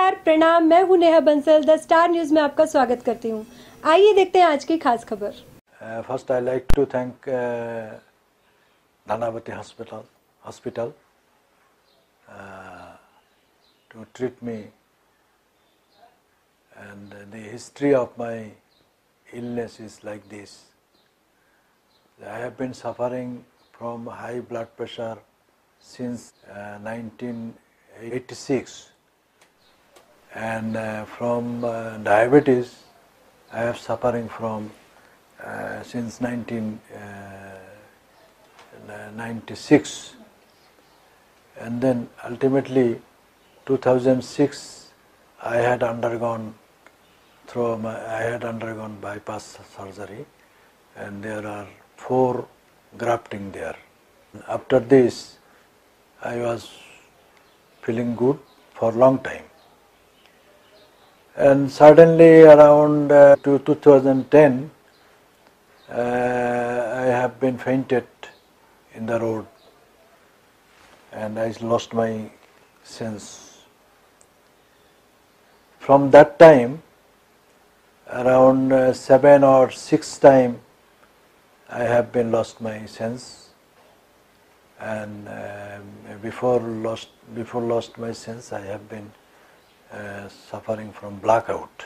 नमस्कार, प्रणाम। मैं हूं Neha Bansal, the Star News में आपका स्वागत करती हूं। आइए देखते हैं आज की खास खबर। First, I like to thank Nanavati Hospital to treat me, and the history of my illness is like this. I have been suffering from high blood pressure since 1986, and from diabetes I have suffering from since 1996, and then ultimately 2006 I had undergone bypass surgery, and there are 4 grafting there. After this I was feeling good for a long time, and suddenly around 2010 I have been fainted in the road, and I lost my sense. From that time, around 7 or 6 times I have been lost my sense, and before lost my sense I have been suffering from blackout.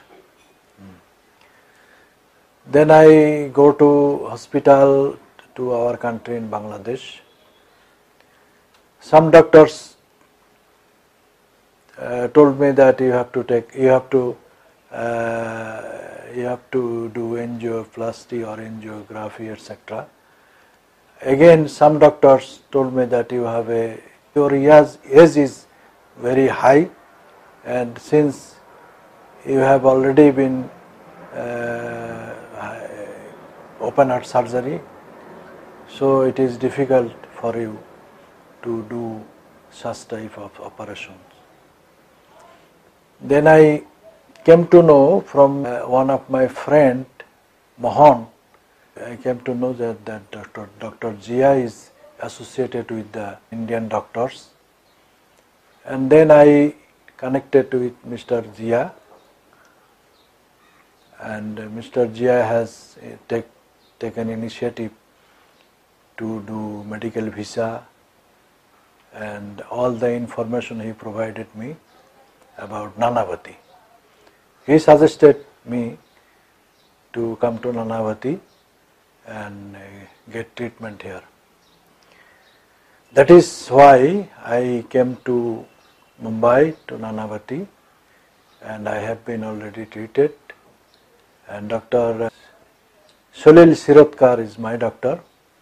Then I go to hospital to our country in Bangladesh. Some doctors told me that you have to do angioplasty or angiography, etc. Again, some doctors told me that your age is very high, and since you have already been open heart surgery, so it is difficult for you to do such type of operations. Then I came to know from one of my friend, Mohan, I came to know that Dr. Jia is associated with the Indian doctors, and then I connected with Mr. Jia, and Mr. Jia has taken initiative to do medical visa, and all the information he provided me about Nanavati. He suggested me to come to Nanavati and get treatment here. That is why I came to Mumbai, to Nanavati, and I have been already treated, and Dr. Solil Sirotkar is my doctor,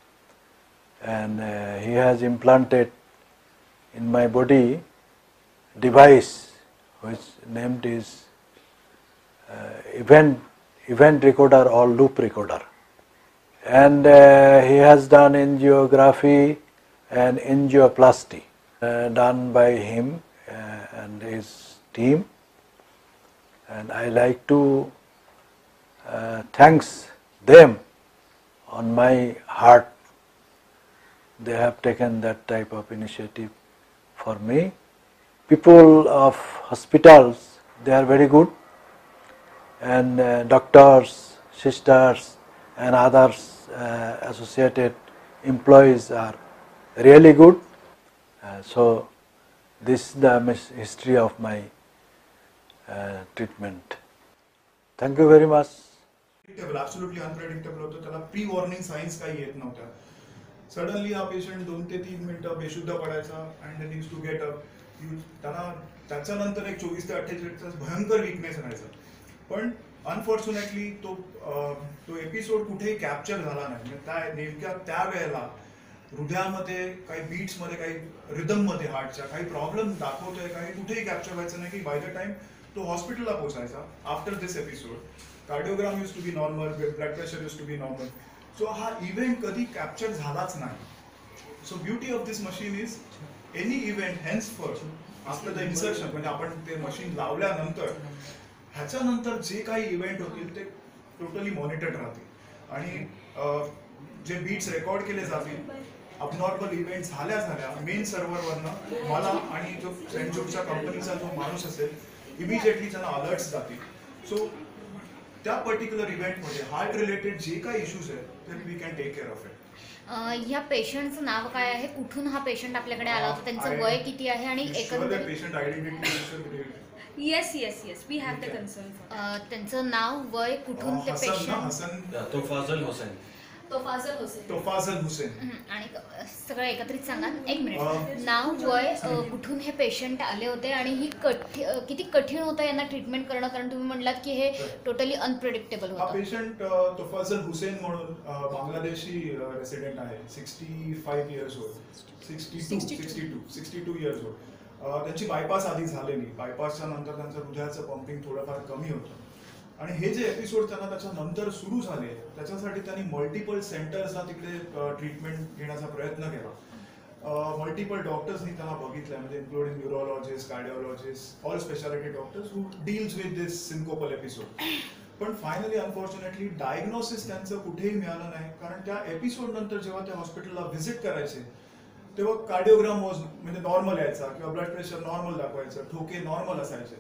and he has implanted in my body device which named is event recorder or loop recorder, and he has done angiography and angioplasty done by him and his team, and I like to thanks them on my heart. They have taken that type of initiative for me. People of hospitals, they are very good, and doctors, sisters and others associated employees are really good. So this is the history of my treatment. Thank you very much. Absolutely unpredictable होतं. त्याला pre warning signs काही येत नव्हत्या. Suddenly हा patient 2 ते 3 मिनिटं बेशुद्ध पडायचा and then use to get up. त्याला त्याच्यानंतर एक 24 ते 48 तास भयंकर वीकनेस राहायचा. पण अनफॉर्च्युनेटली तो एपिसोड कुठेही कॅप्चर झाला नाही. म्हणजे नेमक्या त्या वेळेला हृदयामध्ये काही बीट्समध्ये काही रिदममध्ये हार्टच्या काही प्रॉब्लेम दाखवतोय काही कुठेही कॅप्चर व्हायचं नाही की बाय द टाइम तो हॉस्पिटलला पोहोचायचा after this episode. Cardiogram use to be normal, blood pressure use to be normal. So हा इव्हेंट कधी कॅप्चर झालाच नाही. So beauty of this machine is any event hence first after the insertion, म्हणजे आपण ते मशीन लावल्यानंतर ह्याच्यानंतर जे काही event होतील ते टोटली मॉनिटर्ड राहतील आणि जे बीट्स रेकॉर्ड केले जातील अबनॉर्मल इव्हेंट झाल्या मेन सर्व्हरवरनं मला आणि जो सेंट जॉर्जच्या कंपनीचा जो माणूस असेल इमिजिएटली त्यांना अलर्ट्स जातील. सो त्या पर्टिक्युलर इव्हेंटमध्ये हार्ट रिलेटेड जे काही इश्यूज आहेत तर we can take care of it. ह्या पेशंटचं नाव काय आहे, कुठून हा पेशंट आपल्याकडे आला होता, त्यांचं वय किती आहे आणि एकंदरीत patient identity. Yes we have the concern. त्यांचं नाव, वय, कुठून ते पेशंट. तोफाजल हुसेन. आणि सगळं एकत्रित सांगा. एक मिनिट. नाव, वय, कुठून हे पेशंट आले होते आणि ही किती कठीण होतं यांना ट्रीटमेंट करणं, कारण तुम्ही म्हणलात की हे टोटली अनप्रेडिक्टेबल हा होतं. पेशंट तोफाजल हुसेन म्हणून बांगलादेशी रेसिडेंट आहे. 65 इयर्स ओल्ड. 62 years old. त्यांची बायपास आधी झालेली. बायपासच्या नंतर त्यांचं हृदयाचं पंपिंग थोडंफार कमी होतं आणि हे जे एपिसोड त्यांना त्याच्यानंतर सुरू झाले त्याच्यासाठी त्यांनी मल्टिपल सेंटर्सला तिकडे ट्रीटमेंट घेण्याचा प्रयत्न केला. मल्टिपल डॉक्टर्सनी त्यांना बघितलं, म्हणजे including neurologist, cardiologist, all speciality doctors who deals with this syncopal episode. पण फायनली अनफॉर्च्युनेटली डायग्नोसिस त्यांचं कुठेही मिळालं नाही, कारण त्या एपिसोड नंतर जेव्हा त्या हॉस्पिटलला व्हिजिट करायचे तेव्हा कार्डिओग्राम म्हणजे नॉर्मल यायचा किंवा ब्लड प्रेशर नॉर्मल दाखवायचं, ठोके नॉर्मल असायचे.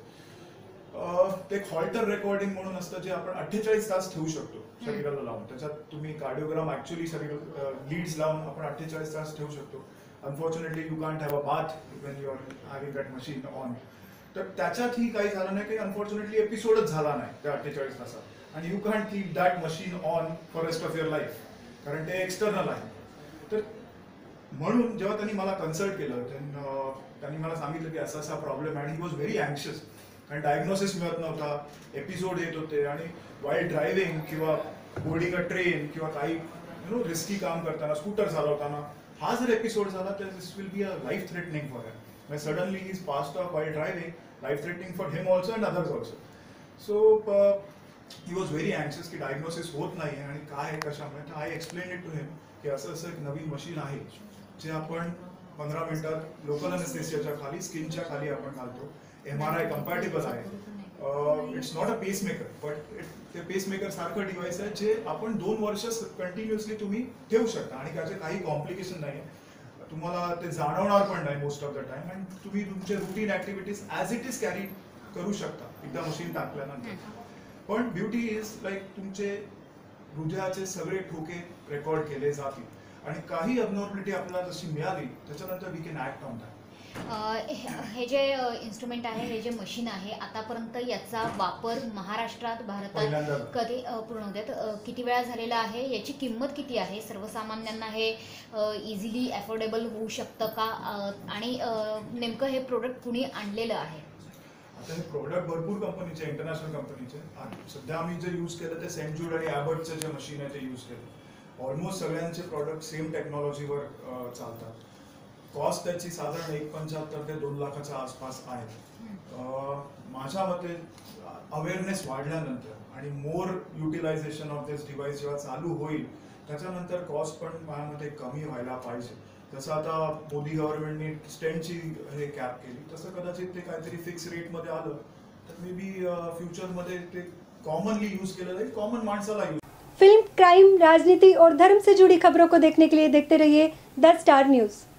ते एक हॉल्टर रेकॉर्डिंग म्हणून असतं जे आपण 48 तास ठेवू शकतो शरीराला लावून. त्याच्यात तुम्ही कार्डिओग्राम ऍक्च्युअली लीड्स लावून आपण 48 तास ठेवू शकतो. Unfortunately you can't have a bath when you are having that machine on. तर त्याच्यातही काही झालं नाही, काही अनफॉर्च्युनेटली एपिसोडच झाला नाही त्या 48 तासात. आणि you can't keep that machine on for rest of your life, कारण ते एक्सटर्नल आहे. तर म्हणून जेव्हा त्यांनी मला कन्सल्ट केलं त्यांनी मला सांगितलं की असा असा प्रॉब्लेम आहे आणि ही वॉज व्हेरी अँक्शियस, कारण डायग्नोसिस मिळत नव्हता, एपिसोड येत होते आणि वाईल्ड ड्रायव्हिंग किंवा बोर्डिंग अ ट्रेन किंवा काही रिस्की काम करताना, स्कूटर चालवताना हा जर एपिसोड झाला तर this will be a life threatening for him. Suddenly he is passed off while driving, life threatening for him also and others also. So he was very anxious की diagnosis होत नाही आणि काय कशामुळे. तर I explain it to him की असं असं एक नवीन मशीन आहे जे आपण 15 मिनिटात लोकल अनेस्थेसियाच्या खाली, स्किनच्या खाली आपण घालतो. MRI कम्पॅटेबल आहे. It's not a pacemaker, but ते पेसमेकर सारखं डिव्हाइस आहे जे आपण 2 वर्ष कंटिन्युअसली तुम्ही ठेवू शकता आणि त्याचे काही कॉम्प्लिकेशन नाही. तुम्हाला ते जाणवणार पण नाही मोस्ट ऑफ द टाइम आणि तुम्ही तुमचे routine activities as it is carry करू शकता एकदा मशीन टाकल्यानंतर. पण ब्युटी इज लाईक तुमचे हृदयाचे सगळे ठोके रेकॉर्ड केले जातील आणि काही अबनॉर्मॅलिटी आपल्याला जशी मिळाली त्याच्यानंतर we can act on that. हे जे इन्स्ट्रुमेंट आहे, हे जे मशीन आहे, आतापर्यंत याचा वापर महाराष्ट्रात, भारतात कधी पूर्ण होत्यात किती वेळा झालेला आहे, याची किंमत किती आहे, सर्वसामान्यांना हे इझिली अफोर्डेबल होऊ शकतं का, आणि नेमकं हे प्रोडक्ट कुणी आणलेलं आहे? आता हे प्रोडक्ट भरपूर कंपनीचे, इंटरनॅशनल कंपनीचे. सध्या आम्ही जे यूज केलं ते सेंट जूड आणि ॲबर्टचे जे मशीन आहे ते यूज केलं. ऑलमोस्ट सगळ्यांचे प्रॉडक्ट सेम टेक्नॉलॉजीवर चालतात. कॉस्ट त्याची साधारण 1.75 ते 2 लाखाच्या आसपास आहे. माझ्या मते अवेअरनेस वाढल्यानंतर आणि more utilization of this device जेव्हा चालू होईल त्याच्यानंतर कॉस्ट पण माझ्या मते कमी व्हायला पाहिजे. जसं आता मोदी गव्हर्नमेंटने स्टेंटची हे कॅप केली, तसं कदाचित ते काहीतरी फिक्स रेटमध्ये आलं तर मे बी फ्युचरमध्ये ते कॉमनली यूज केलं जाईल, कॉमन माणसाला यूज. फिल्म, क्राइम, राजनीति और धर्म से जुड़ी खबरों को देखने के लिए देखते रहिए द स्टार न्यूज़.